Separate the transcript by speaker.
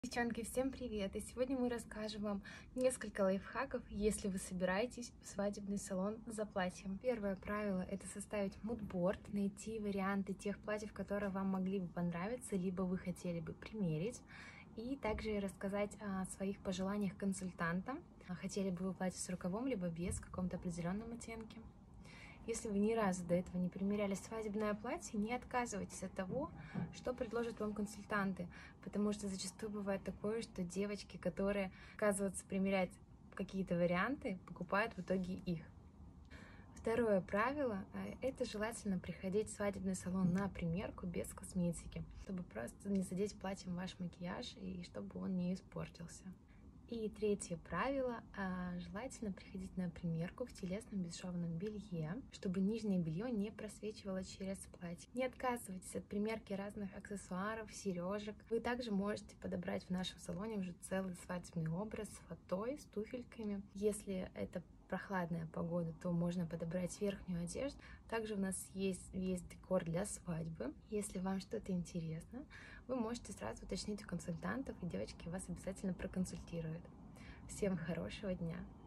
Speaker 1: Девчонки, всем привет! И сегодня мы расскажем вам несколько лайфхаков, если вы собираетесь в свадебный салон за платьем. Первое правило — это составить мудборд, найти варианты тех платьев, которые вам могли бы понравиться, либо вы хотели бы примерить, и также рассказать о своих пожеланиях консультантам. Хотели бы вы платье с рукавом, либо без, в каком-то определенном оттенке. Если вы ни разу до этого не примеряли свадебное платье, не отказывайтесь от того, что предложат вам консультанты, потому что зачастую бывает такое, что девочки, которые отказываются примерять какие-то варианты, покупают в итоге их. Второе правило — это желательно приходить в свадебный салон на примерку без косметики, чтобы просто не задеть платьем ваш макияж и чтобы он не испортился. И третье правило — желательно приходить на примерку в телесном бесшовном белье, чтобы нижнее белье не просвечивало через платье. Не отказывайтесь от примерки разных аксессуаров, сережек. Вы также можете подобрать в нашем салоне уже целый свадебный образ с фатой, с туфельками. Если это прохладная погода, то можно подобрать верхнюю одежду. Также у нас есть весь декор для свадьбы. Если вам что-то интересно, вы можете сразу уточнить у консультантов, и девочки вас обязательно проконсультируют. Всем хорошего дня!